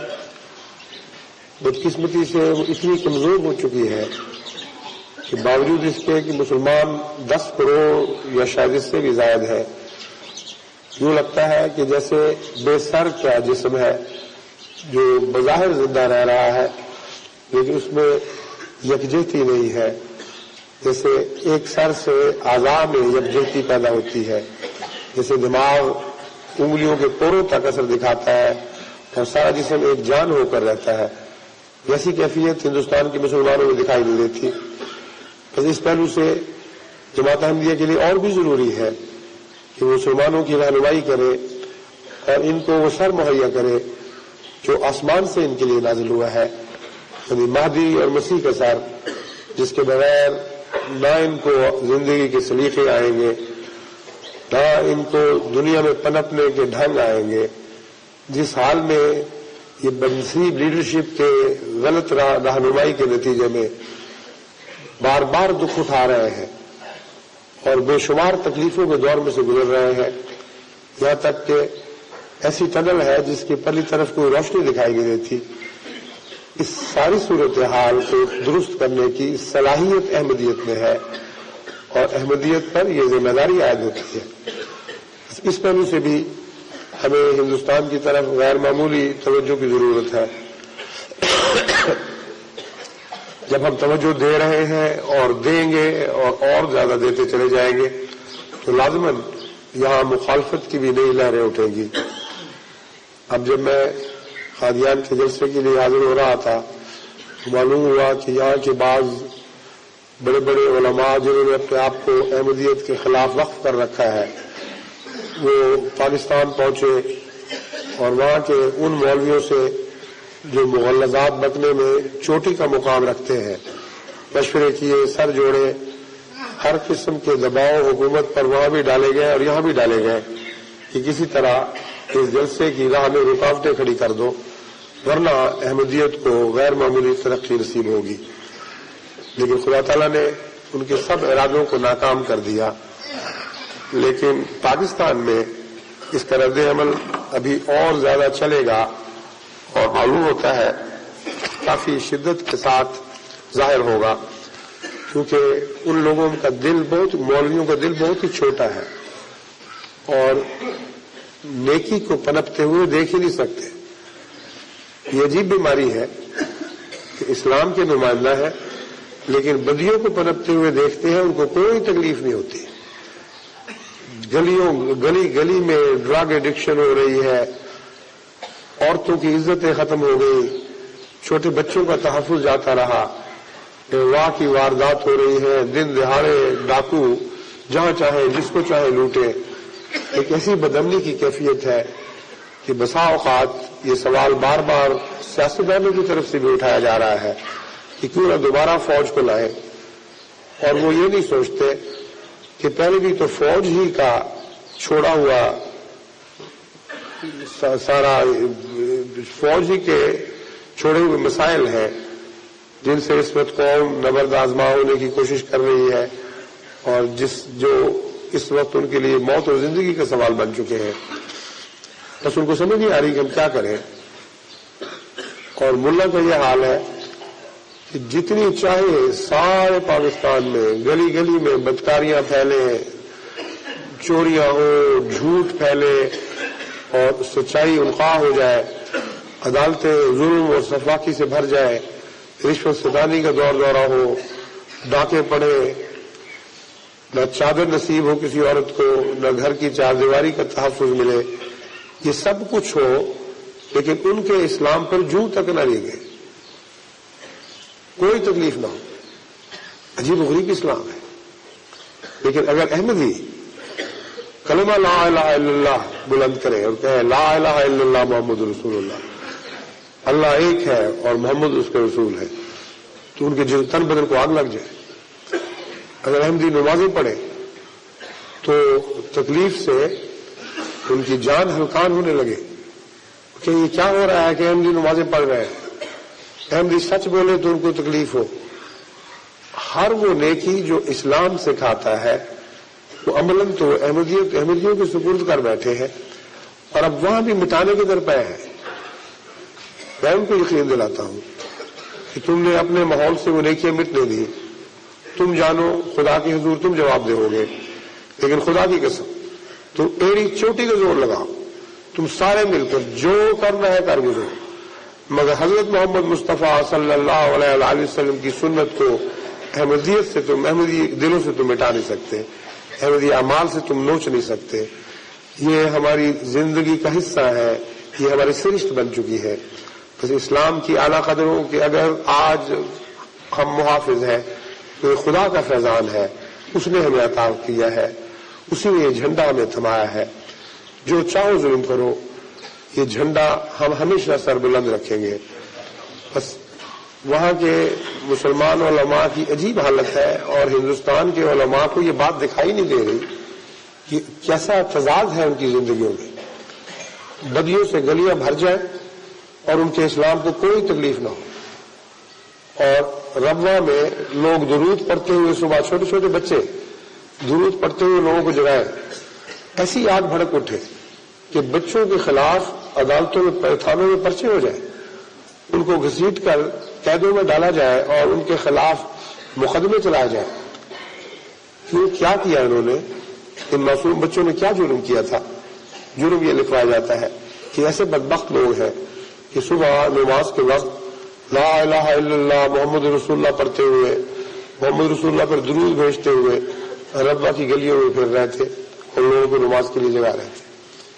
Speaker 1: بدقسمتی سے وہ اتنی کمزور ہو چکی ہے کہ باوجود اس کے کہ مسلمان دس کروڑ یا شاید اس سے بھی زائد ہے، یوں لگتا ہے کہ جیسے بے سر کا جسم ہے جو بظاہر زندہ رہ رہا ہے لیکن اس میں یکجہتی نہیں ہے. جیسے ایک سر سے اعضاء میں یکجہتی پیدا ہوتی ہے، جیسے دماغ انگلیوں کے پوروں تک اثر دکھاتا ہے اور سارا جسم ایک جان ہو کر رہتا ہے، ویسی کیفیت ہندوستان کے مسلمانوں میں دکھائی نہیں دیتی. بس اس پہلو سے جماعت احمدیہ کے لیے اور بھی ضروری ہے کہ وہ مسلمانوں کی رہنمائی کرے اور ان کو وہ سر مہیا کرے جو آسمان سے ان کے لیے نازل ہوا ہے، یعنی مہدی اور مسیح کا سر، جس کے بغیر نہ ان کو زندگی کے سلیقے آئیں گے، نہ ان کو دنیا میں پنپنے کے ڈھنگ آئیں گے. جس حال میں یہ بنصیب لیڈرشپ کے غلط رہنمائی کے نتیجے میں بار بار دکھ اٹھا رہے ہیں اور بے شمار تکلیفوں کے دور میں سے گزر رہے ہیں، یہاں تک کہ ایسی ٹنل ہے جس کی پہلی طرف کوئی روشنی دکھائی نہیں دیتی. اس ساری صورتحال کو درست کرنے کی صلاحیت احمدیت میں ہے اور احمدیت پر یہ ذمہ داری عائد ہوتی ہے. اس پہلو سے بھی ہمیں ہندوستان کی طرف غیر معمولی توجہ کی ضرورت ہے. جب ہم توجہ دے رہے ہیں اور دیں گے اور اور زیادہ دیتے چلے جائیں گے تو لازماً یہاں مخالفت کی بھی نئی لہریں اٹھیں گی. اب جب میں قادیان کے جلسے کے لیے حاضر ہو رہا تھا تو معلوم ہوا کہ یہاں کے بعض بڑے بڑے علماء جنہوں نے اپنے آپ کو احمدیت کے خلاف وقف کر رکھا ہے وہ پاکستان پہنچے اور وہاں کے ان مولویوں سے جو مغلظات بکنے میں چوٹی کا مقام رکھتے ہیں مشورے کیے، سر جوڑے، ہر قسم کے دباؤ حکومت پر وہاں بھی ڈالے گئے اور یہاں بھی ڈالے گئے کہ کسی طرح اس جلسے کی راہ میں رکاوٹیں کھڑی کر دو ورنہ احمدیت کو غیر معمولی ترقی نصیب ہوگی. لیکن خدا تعالیٰ نے ان کے سب ارادوں کو ناکام کر دیا. لیکن پاکستان میں اس کا رد عمل ابھی اور زیادہ چلے گا اور معلوم ہوتا ہے کافی شدت کے ساتھ ظاہر ہوگا، کیونکہ ان لوگوں کا دل بہت مولویوں کا دل بہت ہی چھوٹا ہے اور نیکی کو پنپتے ہوئے دیکھ ہی نہیں سکتے. یہ عجیب بیماری ہے کہ اسلام کے نمائندہ ہے لیکن بدیوں کو پنپتے ہوئے دیکھتے ہیں، ان کو کوئی تکلیف نہیں ہوتی. گلیوں گلی گلی میں ڈرگ ایڈکشن ہو رہی ہے، عورتوں کی عزتیں ختم ہو گئی، چھوٹے بچوں کا تحفظ جاتا رہا، واہ کی واردات ہو رہی ہے، دن دہاڑے ڈاکو جہاں چاہے جس کو چاہے لوٹے. ایک ایسی بدامنی کی کیفیت ہے کہ بسا اوقات یہ سوال بار بار سیاستدانوں کی طرف سے بھی اٹھایا جا رہا ہے کہ کیوں نہ دوبارہ فوج کو لائیں، اور وہ یہ نہیں سوچتے کہ پہلے بھی تو فوج ہی کا چھوڑا ہوا سارا فوج ہی کے چھوڑے ہوئے مسائل ہیں جن سے اس وقت قوم نبرد آزما ہونے کی کوشش کر رہی ہے اور جس جو اس وقت ان کے لیے موت اور زندگی کا سوال بن چکے ہیں. بس ان کو سمجھ نہیں آ رہی کہ ہم کیا کریں. اور ملا کا یہ حال ہے کہ جتنی چاہے سارے پاکستان میں گلی گلی میں بدکاریاں پھیلے، چوریاں ہو، جھوٹ پھیلے اور سچائی القاع ہو جائے، عدالتیں ظلم اور سفاکی سے بھر جائے، رشوت ستانی کا دور دورہ ہو، ڈاکے پڑے، نہ چادر نصیب ہو کسی عورت کو، نہ گھر کی چار دیواری کا تحفظ ملے، یہ سب کچھ ہو لیکن ان کے اسلام پر جوں تک نہ لے گئے، کوئی تکلیف نہ ہو. عجیب و غریب اسلام ہے. لیکن اگر احمدی کلمہ لا الہ الا اللہ بلند کرے اور کہے لا الہ الا اللہ محمد رسول اللہ، اللہ ایک ہے اور محمد اس کے رسول ہے، تو ان کے تن بدن کو آگ لگ جائے. اگر احمدی نمازیں پڑھے تو تکلیف سے ان کی جان ہلکان ہونے لگے کہ یہ کیا ہو رہا ہے کہ احمدی نمازیں پڑھ رہے ہیں، احمدی سچ بولے تو ان کو تکلیف ہو. ہر وہ نیکی جو اسلام سکھاتا ہے وہ عملاً تو احمدیوں احمدیوں کے سپرد کر بیٹھے ہیں اور اب وہاں بھی مٹانے کے در پہ ہے. میں ان کو یقین دلاتا ہوں کہ تم نے اپنے ماحول سے وہ نیکیاں مٹنے دی، تم جانو خدا کے حضور تم جواب دے ہوگے، لیکن خدا کی قسم تم ایڑی چوٹی کا زور لگاؤ، تم سارے مل کر جو کرنا ہے کر گزرو، مگر حضرت محمد مصطفیٰ صلی اللہ علیہ وسلم کی سنت کو احمدیت سے تم احمدی دلوں سے تم مٹا نہیں سکتے، احمدی اعمال سے تم نوچ نہیں سکتے. یہ ہماری زندگی کا حصہ ہے، یہ ہماری سرشت بن چکی ہے. بس اسلام کی اعلیٰ قدروں کہ اگر آج ہم محافظ ہیں تو یہ خدا کا فیضان ہے، اس نے ہمیں عطا کیا ہے، اسی نے یہ جھنڈا ہمیں تھمایا ہے. جو چاہو ظلم کرو، یہ جھنڈا ہم ہمیشہ سر بلند رکھیں گے. بس وہاں کے مسلمان علماء کی عجیب حالت ہے اور ہندوستان کے علماء کو یہ بات دکھائی نہیں دے رہی کہ کیسا تضاد ہے ان کی زندگیوں میں. بدیوں سے گلیاں بھر جائیں اور ان کے اسلام کو کوئی تکلیف نہ ہو، اور ربوہ میں لوگ درود پڑھتے ہوئے صبح چھوٹے چھوٹے بچے درود پڑھتے ہوئے لوگوں کو جگائیں، ایسی آگ بھڑک اٹھے کہ بچوں کے خلاف عدالتوں میں تھانوں میں پرچے ہو جائیں، ان کو گھسیٹ کر قیدوں میں ڈالا جائے اور ان کے خلاف مقدمے چلائے جائیں. کیوں کیا کیا انہوں نے؟ ان معصوم بچوں نے کیا جرم کیا تھا؟ جرم یہ لکھوایا جاتا ہے کہ ایسے بدبخت لوگ ہیں کہ صبح نماز کے وقت لا الہ الا اللہ محمد رسول اللہ پڑھتے ہوئے، محمد رسول اللہ پر درود بھیجتے ہوئے ربوہ کی گلیوں میں پھر رہے تھے اور لوگوں کو نماز کے لیے جگا رہے تھے.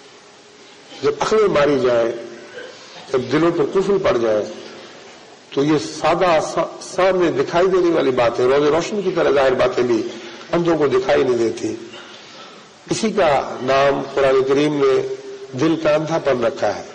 Speaker 1: جب عقلیں ماری جائیں، جب دلوں پر کفر پڑ جائے تو یہ سادہ سامنے دکھائی دینے والی باتیں، روز روشن کی طرح ظاہر باتیں بھی اندھوں کو دکھائی نہیں دیتی. اسی کا نام قرآن کریم نے دل کا اندھا پن رکھا ہے.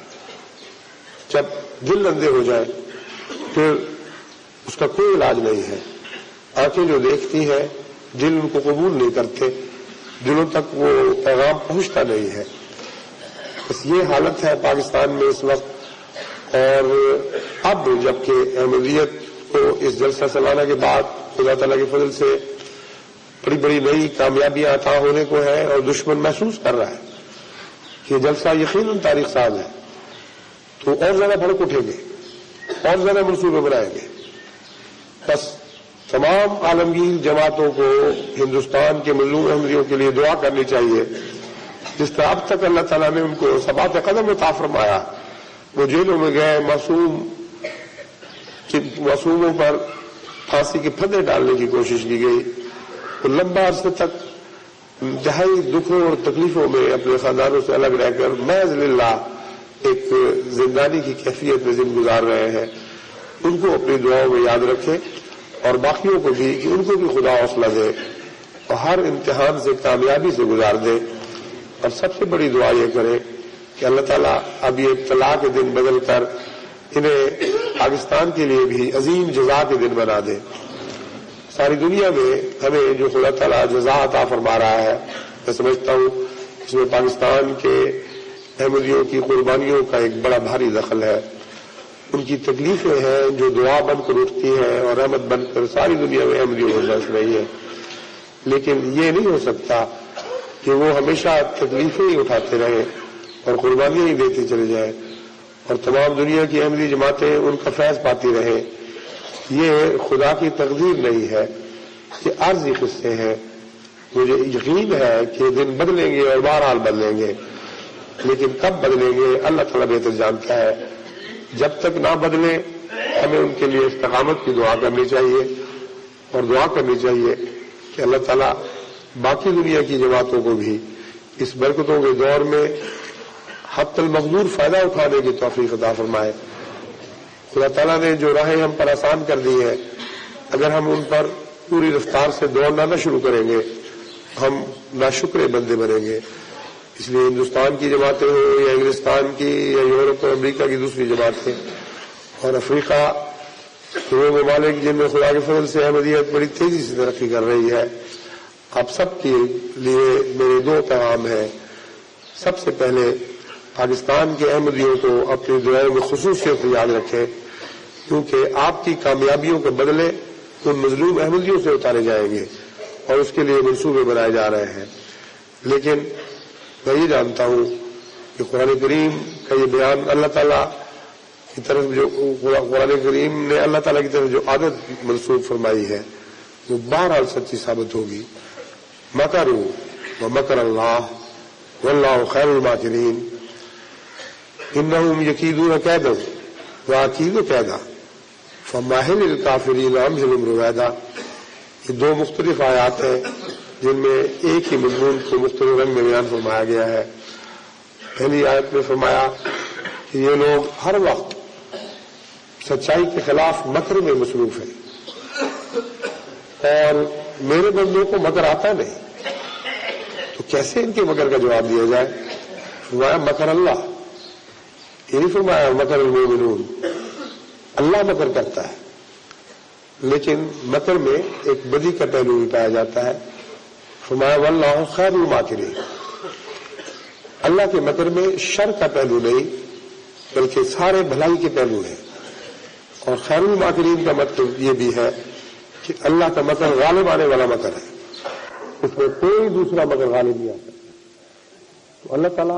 Speaker 1: جب دل اندھے ہو جائے پھر اس کا کوئی علاج نہیں ہے. آنکھیں جو دیکھتی ہیں دل ان کو قبول نہیں کرتے، دلوں تک وہ پیغام پہنچتا نہیں ہے. بس یہ حالت ہے پاکستان میں اس وقت. اور اب جبکہ احمدیت کو اس جلسہ سالانہ کے بعد خدا تعالیٰ کے فضل سے بڑی بڑی نئی کامیابیاں عطا ہونے کو ہے اور دشمن محسوس کر رہا ہے کہ جلسہ یقیناً تاریخ ساز ہے، تو اور زیادہ بھڑک اٹھیں گے، اور زیادہ منصوبے بنائیں گے. بس تمام عالمگیر جماعتوں کو ہندوستان کے مظلوم احمدیوں کے لیے دعا کرنی چاہیے. جس طرح اب تک اللہ تعالیٰ نے ان کو ثبات قدم عطا فرمایا، وہ جیلوں میں گئے، معصوم معصوموں پر پھانسی کے پھندے ڈالنے کی کوشش کی گئی، وہ لمبا عرصے تک انتہائی دکھوں اور تکلیفوں میں اپنے خاندانوں سے الگ رہ کر محض للہ ایک زندانی کی کیفیت میں زندگی گزار رہے ہیں. ان کو اپنی دعاؤں میں یاد رکھیں اور باقیوں کو بھی کہ ان کو بھی خدا حوصلہ دے اور ہر امتحان سے کامیابی سے گزار دے. اور سب سے بڑی دعا یہ کرے کہ اللہ تعالیٰ اب یہ ابتلا کے دن بدل کر انہیں پاکستان کے لیے بھی عظیم جزا کے دن بنا دے. ساری دنیا میں ہمیں جو خدا تعالیٰ جزا عطا فرما رہا ہے، میں سمجھتا ہوں اس میں پاکستان کے احمدیوں کی قربانیوں کا ایک بڑا بھاری دخل ہے. ان کی تکلیفیں ہیں جو دعا بن کر اٹھتی ہیں اور رحمت بن کر ساری دنیا میں احمدیوں کو برس رہی ہے. لیکن یہ نہیں ہو سکتا کہ وہ ہمیشہ تکلیفیں ہی اٹھاتے رہیں اور قربانیاں ہی دیتے چلے جائیں اور تمام دنیا کی احمدی جماعتیں ان کا فیض پاتی رہیں. یہ خدا کی تقدیر نہیں ہے، یہ عارضی قصے ہیں. مجھے یقین ہے کہ دن بدلیں گے اور بہرحال بدلیں گے، لیکن کب بدلیں گے اللہ تعالیٰ بہتر جانتا ہے. جب تک نہ بدلیں ہمیں ان کے لیے استقامت کی دعا کرنی چاہیے اور دعا کرنی چاہیے کہ اللہ تعالیٰ باقی دنیا کی جماعتوں کو بھی اس برکتوں کے دور میں حق المقدور فائدہ اٹھانے کی توفیق عطا فرمائے۔ خدا تعالیٰ نے جو راہیں ہم پر آسان کر دی ہیں، اگر ہم ان پر پوری رفتار سے دوڑنا نہ شروع کریں گے ہم ناشکر بندے بنیں گے۔ اس لیے ہندوستان کی جماعتیں ہوں یا انگلستان کی یا یورپ اور امریکہ کی دوسری جماعتیں اور افریقہ وہ ممالک جن میں خدا کے فضل سے احمدیت بڑی تیزی سے ترقی کر رہی ہے، آپ سب کے لیے میرے دو پیغام ہیں۔ سب سے پہلے پاکستان کے احمدیوں کو اپنی دعاؤں میں خصوصیت سے یاد رکھیں، کیونکہ آپ کی کامیابیوں کے بدلے ان مظلوم احمدیوں سے اتارے جائیں گے اور اس کے لیے منصوبے بنائے جا رہے ہیں۔ لیکن میں یہ جانتا ہوں کہ قرآن کریم کا یہ بیان اللہ تعالیٰ کی طرف جو قرآن کریم نے اللہ تعالیٰ کی طرف جو عادت منسوخ فرمائی ہے وہ بہرحال سچی ثابت ہوگی۔ مکروا ومکر اللہ واللہ خیر الماکرین انہم یکیدون کیدا واکید کیدا فمہل الکافرین امہلہم رویدا۔ یہ دو مختلف آیات ہیں جن میں ایک ہی مضمون کو مختلف رنگ میں بیان فرمایا گیا ہے۔ پہلی آیت میں فرمایا کہ یہ لوگ ہر وقت سچائی کے خلاف مکر میں مصروف ہیں اور میرے بندوں کو مکر آتا نہیں، تو کیسے ان کے مکر کا جواب دیا جائے؟ فرمایا مکر اللہ، یہ نہیں فرمایا مکر المومنون، اللہ مکر کرتا ہے، لیکن مکر میں ایک بدی کا پہلو بھی پایا جاتا ہے۔ فرمایا واللہ خیر الماکرین، اللہ کے مکر میں شر کا پہلو نہیں بلکہ سارے بھلائی کے پہلو ہیں، اور خیر الماکرین کا مطلب یہ بھی ہے کہ اللہ کا مکر غالب آنے والا مکر ہے، اس میں کوئی دوسرا مکر غالب نہیں آتا۔ تو اللہ تعالیٰ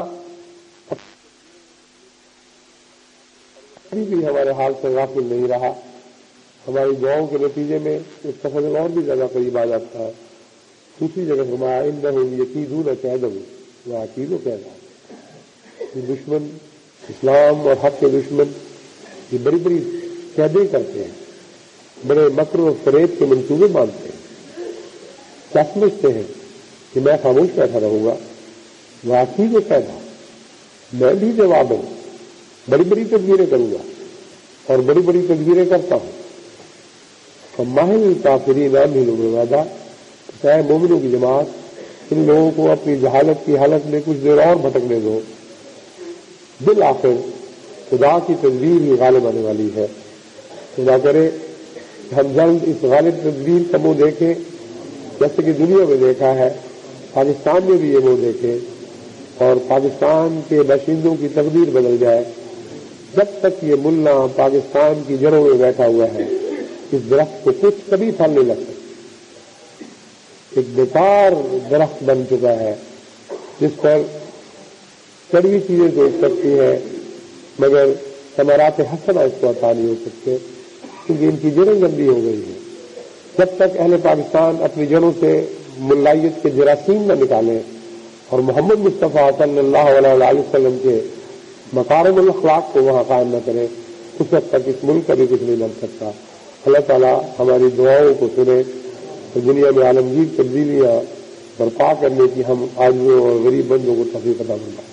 Speaker 1: بھی ہمارے حال سے غافل نہیں رہا، ہماری دعاؤں کے نتیجے میں اس کا فضل اور بھی زیادہ قریب آ جاتا ہے۔ دوسری جگہ فرمایا انہم یکیدون کیدا واکید کیدا۔ یہ دشمن اسلام اور حق کے دشمن یہ بڑی بڑی قیدیں کرتے ہیں، بڑے مکر و فریب کے منصوبے مانتے ہیں، کیا سمجھتے ہیں کہ میں خاموش بیٹھا رہوں گا؟ واکید کیدا، میں بھی جواب ہوں، بڑی بڑی تدبیریں کروں گا اور بڑی بڑی تدبیریں کرتا ہوں۔ فمہل الکافرین امہلہم رویدا، اے مومنوں کی جماعت ان لوگوں کو اپنی جہالت کی حالت میں کچھ دیر اور بھٹکنے دو، بالآخر خدا کی تدبیر ہی غالب آنے والی ہے۔ خدا کرے کہ ہم جلد اس غالب تدبیر کا منہ دیکھیں، جیسے کہ دنیا میں دیکھا ہے، پاکستان میں بھی یہ منہ دیکھیں اور پاکستان کے باشندوں کی تقدیر بدل جائے۔ جب تک یہ ملا پاکستان کی جڑوں میں بیٹھا ہوا ہے اس درخت کو کچھ کبھی پھل نہیں لگ سکتا، ایک بیکار درخت بن چکا ہے جس پر کڑوی چیزیں تو اگ سکتی ہیں مگر ثمرات حسنہ اس کو عطا نہیں ہو سکتے، کیونکہ ان کی جڑیں گندی ہو گئی ہیں۔ جب تک اہل پاکستان اپنی جڑوں سے ملائیت کے جراثیم نہ نکالیں اور محمد مصطفیٰ صلی اللہ علیہ وسلم کے مکارم الاخلاق کو وہاں قائم نہ کریں، اس وقت تک اس ملک کا بھی کچھ نہیں بن سکتا۔ اللہ تعالیٰ ہماری دعاؤں کو سنے اور دنیا میں عالمگیر تبدیلیاں برپا کرنے کی ہم عاجزوں اور غریب بندوں کو توفیق عطا فرمائے۔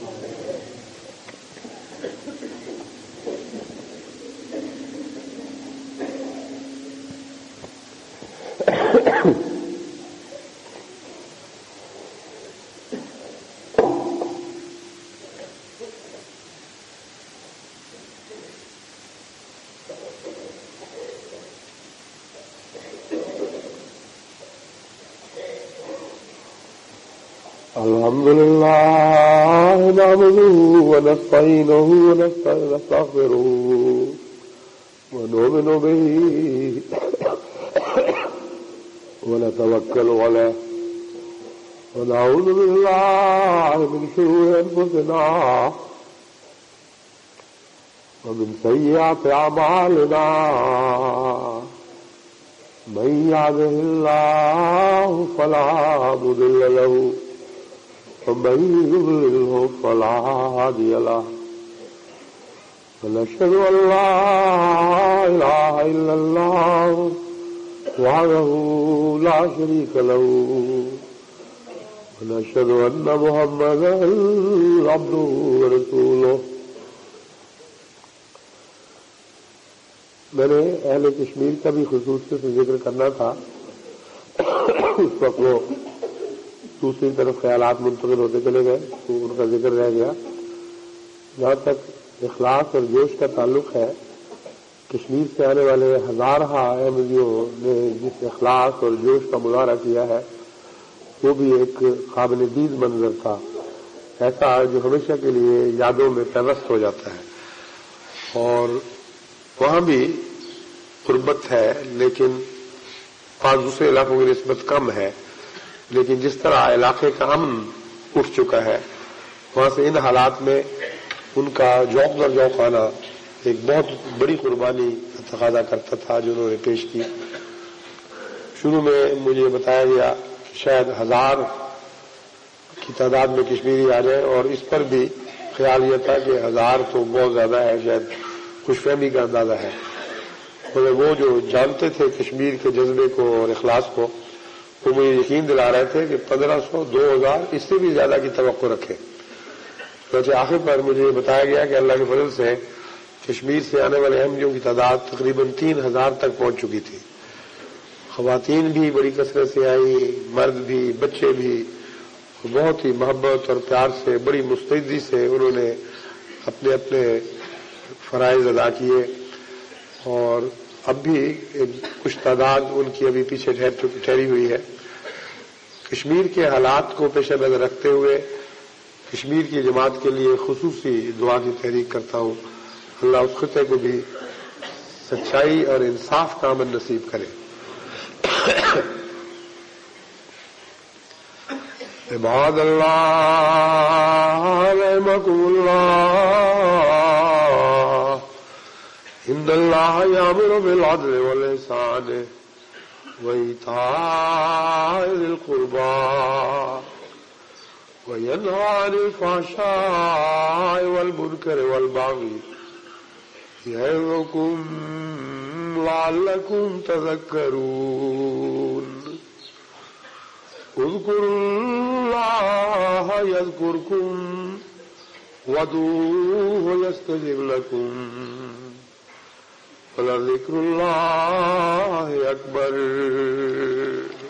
Speaker 1: الحمد لله نحمده ونستعينه ونستغفره ونؤمن به ونتوكل عليه ونعوذ بالله من شرور أنفسنا ومن سيئات أعمالنا من يهده الله فلا مضل له ومن يضلله فلا هادي له ونشهد أن لا إله إلا الله وحده لا شريك له ونشهد أن محمدا عبده ورسوله. میں نے اہل کشمیر کا بھی خصوصی سے ذکر کرنا تھا، اس وقت وہ دوسری طرف خیالات منتقل ہوتے چلے گئے تو ان کا ذکر رہ گیا. جہاں تک اخلاص اور جوش کا تعلق ہے، کشمیر سے آنے والے ہزارہ احمدیوں نے جس اخلاص اور جوش کا مظاہرہ کیا ہے وہ بھی ایک قابل دید منظر تھا، ایسا جو ہمیشہ کے لیے یادوں میں پیوست ہو جاتا ہے. اور وہاں بھی قربت ہے لیکن پانچ دوسرے علاقوں کی نسبت کم ہے، لیکن جس طرح علاقے کا امن اٹھ چکا ہے وہاں سے ان حالات میں ان کا ذوق در ذوق آنا ایک بہت بڑی قربانی تقاضا کرتا تھا جو انہوں نے پیش کی. شروع میں مجھے بتایا گیا شاید ہزار کی تعداد میں کشمیری آ جائیں، اور اس پر بھی خیال یہ تھا کہ ہزار تو بہت زیادہ ہے، شاید خوش فہمی کا اندازہ ہے. مگر وہ جو جانتے تھے کشمیر کے جذبے کو اور اخلاص کو، وہ مجھے یقین دلا رہے تھے کہ پندرہ سو دو ہزار اس سے بھی زیادہ کی توقع رکھے. چنانچہ آخر پر مجھے یہ بتایا گیا کہ اللہ کے فضل سے کشمیر سے آنے والے احمدیوں کی تعداد تقریباً تین ہزار تک پہنچ چکی تھی. خواتین بھی بڑی کثرت سے آئی، مرد بھی، بچے بھی، بہت ہی محبت اور پیار سے بڑی مستعدی سے انہوں نے اپنے اپنے فرائض ادا کیے. اور اب بھی کچھ تعداد ان کی ابھی پیچھے ٹھہری ہوئی ہے. کشمیر کے حالات کو پیش نظر رکھتے ہوئے کشمیر کی جماعت کے لیے خصوصی دعا کی تحریک کرتا ہوں. اللہ اس خطے کو بھی سچائی اور انصاف کا امن نصیب کرے. عباد اللہ رحمکم اللہ، ان اللہ یامر بالعدل والاحسان وایتاء ذی القربی وینہی عن الفحشاء والمنکر والبغی یعظکم لعلکم تذکرون. اذکروا اللہ یذکرکم وادعوہ یستجب لکم ولذکر اللہ اکبر.